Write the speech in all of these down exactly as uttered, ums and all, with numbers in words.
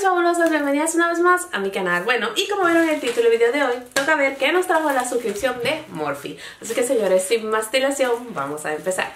mis fabulosos, bienvenidas una vez más a mi canal. Bueno, y como vieron en el título del video de hoy, toca ver qué nos trajo la suscripción de Morphe. Así que señores, sin más dilación, vamos a empezar.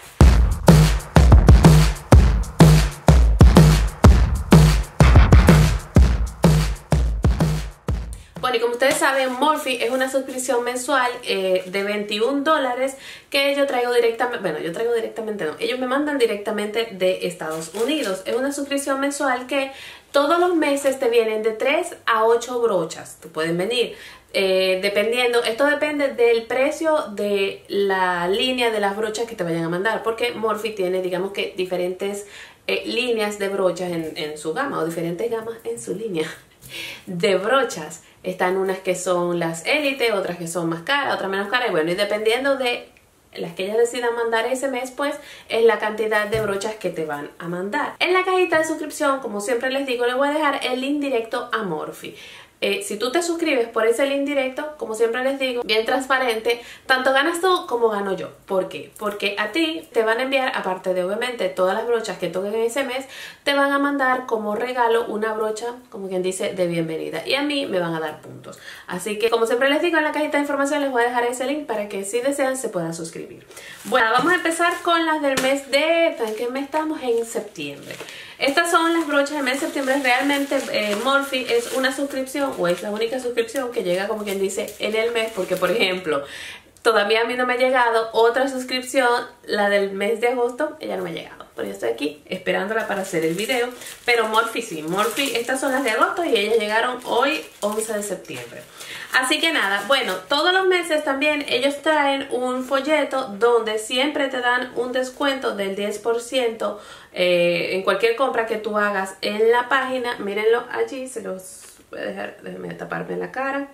Bueno, y como ustedes saben, Morphe es una suscripción mensual eh, de veintiún dólares que yo traigo directamente, bueno, yo traigo directamente no, ellos me mandan directamente de Estados Unidos. Es una suscripción mensual que todos los meses te vienen de tres a ocho brochas, te pueden venir. Eh, dependiendo, esto depende del precio de la línea de las brochas que te vayan a mandar, porque Morphe tiene, digamos que, diferentes eh, líneas de brochas en, en su gama, o diferentes gamas en su línea de brochas. Están unas que son las élite, otras que son más caras, otras menos caras, y bueno, y dependiendo de las que ellas decidan mandar ese mes, pues es la cantidad de brochas que te van a mandar. En la cajita de suscripción, como siempre les digo, les voy a dejar el link directo a Morphe. Eh, si tú te suscribes por ese link directo, como siempre les digo, bien transparente, tanto ganas tú como gano yo. ¿Por qué? Porque a ti te van a enviar, aparte de obviamente todas las brochas que toquen ese mes, te van a mandar como regalo una brocha, como quien dice, de bienvenida. Y a mí me van a dar puntos. Así que, como siempre les digo, en la cajita de información les voy a dejar ese link para que si desean se puedan suscribir. Bueno, vamos a empezar con las del mes de... ¿En qué mes estamos? En septiembre. Estas son las brochas del mes de septiembre. Realmente eh, Morphe es una suscripción, o es la única suscripción que llega, como quien dice, en el mes, porque por ejemplo, todavía a mí no me ha llegado otra suscripción, la del mes de agosto, ella no me ha llegado, pero yo estoy aquí esperándola para hacer el video. Pero Morphe sí, Morphe, estas son las de agosto y ellas llegaron hoy, once de septiembre. Así que nada, bueno, todos los meses también ellos traen un folleto donde siempre te dan un descuento del diez por ciento eh, en cualquier compra que tú hagas en la página. Mírenlo allí, se los voy a dejar, déjenme taparme la cara.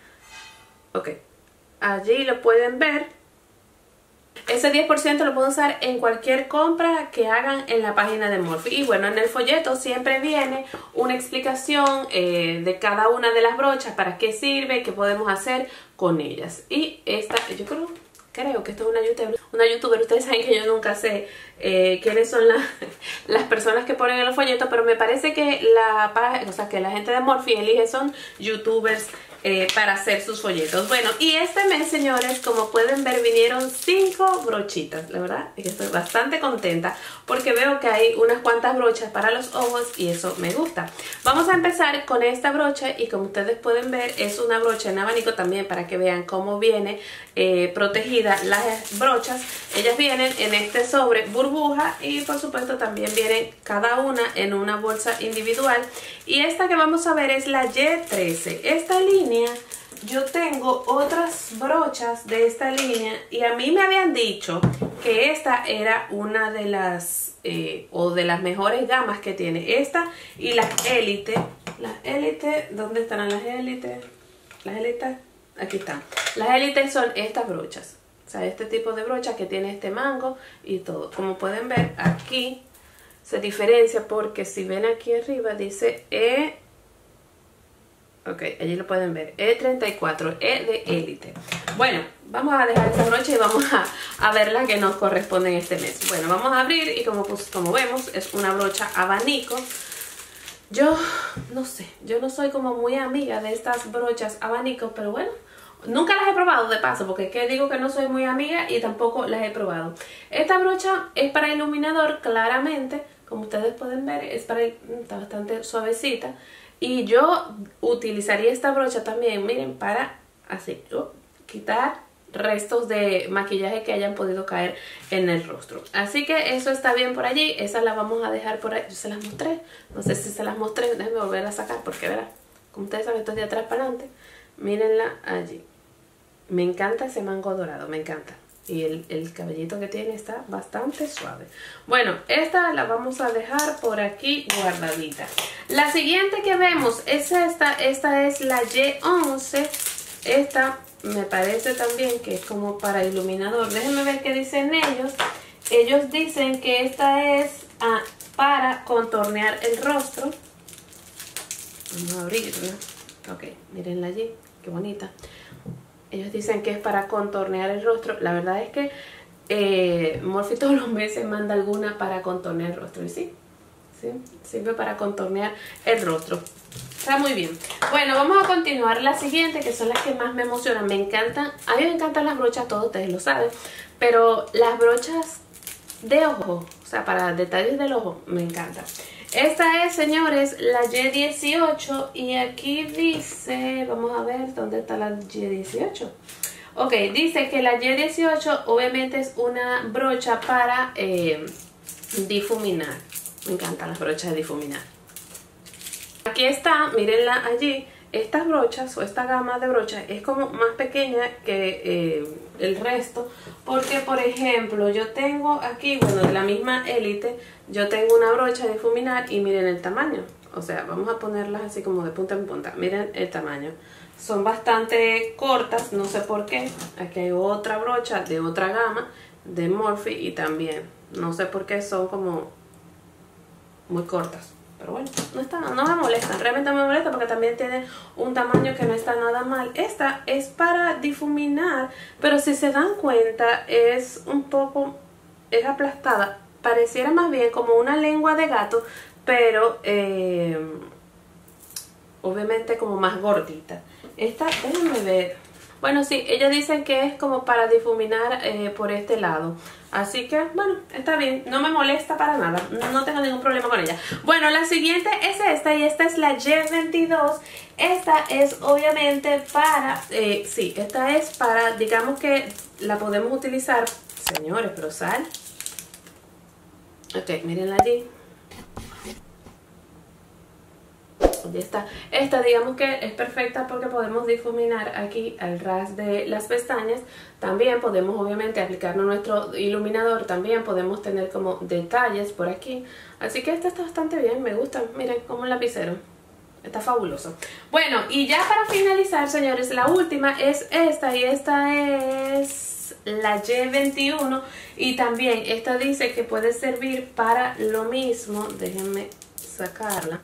Ok, allí lo pueden ver. Ese diez por ciento lo pueden usar en cualquier compra que hagan en la página de Morphe. Y bueno, en el folleto siempre viene una explicación eh, de cada una de las brochas, para qué sirve, qué podemos hacer con ellas. Y esta, yo creo, creo que esto es una youtuber. Una youtuber, ustedes saben que yo nunca sé eh, quiénes son la, las personas que ponen en el folleto, pero me parece que la, o sea, que la gente de Morphe elige son youtubers Eh, para hacer sus folletos. Bueno, y este mes, señores, como pueden ver, vinieron cinco brochitas. La verdad es que estoy bastante contenta porque veo que hay unas cuantas brochas para los ojos y eso me gusta. Vamos a empezar con esta brocha y como ustedes pueden ver, es una brocha en abanico también, para que vean cómo viene eh, protegida las brochas. Ellas vienen en este sobre burbuja y por supuesto también vienen cada una en una bolsa individual. Y esta que vamos a ver es la Y trece. Esta línea, yo tengo otras brochas de esta línea y a mí me habían dicho que esta era una de las eh, o de las mejores gamas que tiene esta y las élite. Las élite, ¿dónde están las élite? Las élite, aquí están. Las élite son estas brochas, o sea, este tipo de brochas que tiene este mango y todo. Como pueden ver, aquí se diferencia porque si ven aquí arriba dice E. Ok, allí lo pueden ver, E treinta y cuatro, E de élite. Bueno, vamos a dejar esta brocha y vamos a, a ver las que nos corresponden este mes. Bueno, vamos a abrir y como, pues, como vemos, es una brocha abanico. Yo no sé, yo no soy como muy amiga de estas brochas abanico, pero bueno, nunca las he probado de paso, porque que digo que no soy muy amiga y tampoco las he probado. Esta brocha es para iluminador, claramente, como ustedes pueden ver, es para, está bastante suavecita. Y yo utilizaría esta brocha también, miren, para así, uh, quitar restos de maquillaje que hayan podido caer en el rostro. Así que eso está bien por allí. Esas las vamos a dejar por ahí. Yo se las mostré, no sé si se las mostré, déjenme volver a sacar porque verán, como ustedes saben, esto es de atrás para adelante. Mírenla allí. Me encanta ese mango dorado, me encanta. Y el, el cabellito que tiene está bastante suave. Bueno, esta la vamos a dejar por aquí guardadita. La siguiente que vemos es esta. Esta es la Y once. Esta me parece también que es como para iluminador. Déjenme ver qué dicen ellos. Ellos dicen que esta es ah, para contornear el rostro. Vamos a abrirla. Ok, mírenla allí, qué bonita. Ellos dicen que es para contornear el rostro. La verdad es que eh, Morphe todos los meses manda alguna para contornear el rostro. Y sí, ¿sí? Sirve para contornear el rostro. Está muy bien. Bueno, vamos a continuar la siguiente, que son las que más me emocionan. Me encantan, a mí me encantan las brochas, todos ustedes lo saben, pero las brochas de ojo, o sea, para detalles del ojo, me encanta. Esta es, señores, la Y dieciocho y aquí dice, vamos a ver dónde está la Y dieciocho. Ok, dice que la Y dieciocho obviamente es una brocha para eh, difuminar. Me encantan las brochas de difuminar. Aquí está, mírenla allí. Estas brochas o esta gama de brochas es como más pequeña que eh, el resto, porque por ejemplo yo tengo aquí, bueno, de la misma Elite, yo tengo una brocha de difuminar y miren el tamaño. O sea, vamos a ponerlas así como de punta en punta. Miren el tamaño. Son bastante cortas, no sé por qué. Aquí hay otra brocha de otra gama de Morphe y también no sé por qué son como muy cortas. Pero bueno, no, está, no me molesta, realmente no me molesta porque también tiene un tamaño que no está nada mal. Esta es para difuminar, pero si se dan cuenta es un poco, es aplastada. Pareciera más bien como una lengua de gato, pero eh, obviamente como más gordita. Esta, déjenme ver. Bueno, sí, ellos dicen que es como para difuminar eh, por este lado. Así que, bueno, está bien. No me molesta para nada. No tengo ningún problema con ella. Bueno, la siguiente es esta y esta es la Y veintidós. Esta es obviamente para... Eh, sí, esta es para, digamos que la podemos utilizar... Señores, pero sal. Ok, mírenla allí. Ya está. Esta digamos que es perfecta porque podemos difuminar aquí al ras de las pestañas. También podemos obviamente aplicarnos nuestro iluminador. También podemos tener como detalles por aquí. Así que esta está bastante bien, me gusta. Miren, como un lapicero. Está fabuloso. Bueno, y ya para finalizar, señores, la última es esta. Y esta es la Y veintiuno. Y también esta dice que puede servir para lo mismo. Déjenme sacarla.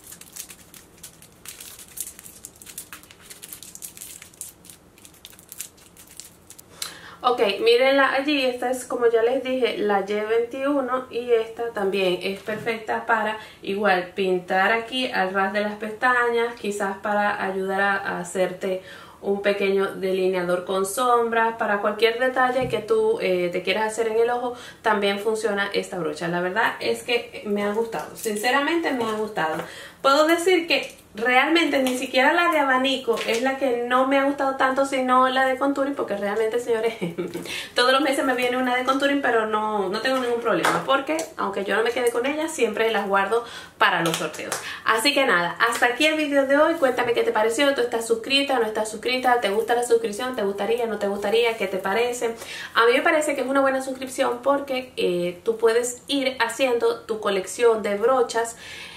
Ok, mírenla allí, esta es como ya les dije la Y veintiuno y esta también es perfecta para igual pintar aquí al ras de las pestañas, quizás para ayudar a, a hacerte un pequeño delineador con sombras, para cualquier detalle que tú eh, te quieras hacer en el ojo, también funciona esta brocha. La verdad es que me ha gustado, sinceramente me ha gustado. Puedo decir que realmente ni siquiera la de abanico es la que no me ha gustado tanto, sino la de contouring, porque realmente, señores, todos los meses me viene una de contouring, pero no, no tengo ningún problema, porque aunque yo no me quede con ella, siempre las guardo para los sorteos. Así que nada, hasta aquí el video de hoy. Cuéntame qué te pareció, tú estás suscrita, no estás suscrita, te gusta la suscripción, te gustaría, no te gustaría, qué te parece. A mí me parece que es una buena suscripción porque eh, tú puedes ir haciendo tu colección de brochas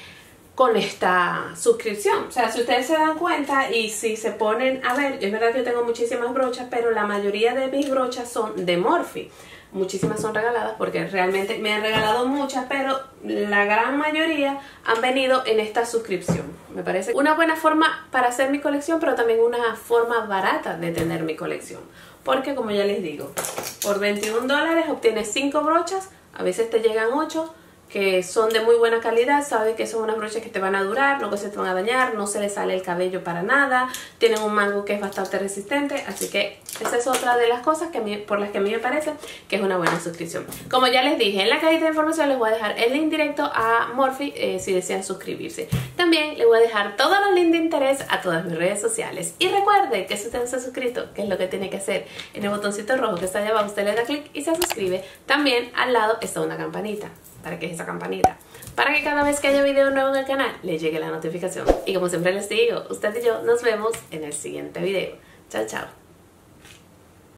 con esta suscripción. O sea, si ustedes se dan cuenta y si se ponen a ver, es verdad que yo tengo muchísimas brochas, pero la mayoría de mis brochas son de Morphe. Muchísimas son regaladas porque realmente me han regalado muchas, pero la gran mayoría han venido en esta suscripción. Me parece una buena forma para hacer mi colección, pero también una forma barata de tener mi colección. Porque como ya les digo, por veintiún dólares obtienes cinco brochas, a veces te llegan ocho, que son de muy buena calidad. Sabes que son unas brochas que te van a durar, no que se te van a dañar, no se le sale el cabello para nada, tienen un mango que es bastante resistente, así que esa es otra de las cosas que a mí, por las que a mí me parece que es una buena suscripción. Como ya les dije, en la cajita de información les voy a dejar el link directo a Morphe eh, si desean suscribirse. También les voy a dejar todos los links de interés a todas mis redes sociales. Y recuerde que si usted no se ha suscrito, ¿qué es lo que tiene que hacer? En el botoncito rojo que está allá abajo, usted le da clic y se suscribe. También al lado está una campanita. ¿Para qué es esa campanita? Para que cada vez que haya video nuevo en el canal le llegue la notificación. Y como siempre les digo, usted y yo nos vemos en el siguiente video. Chao, chao.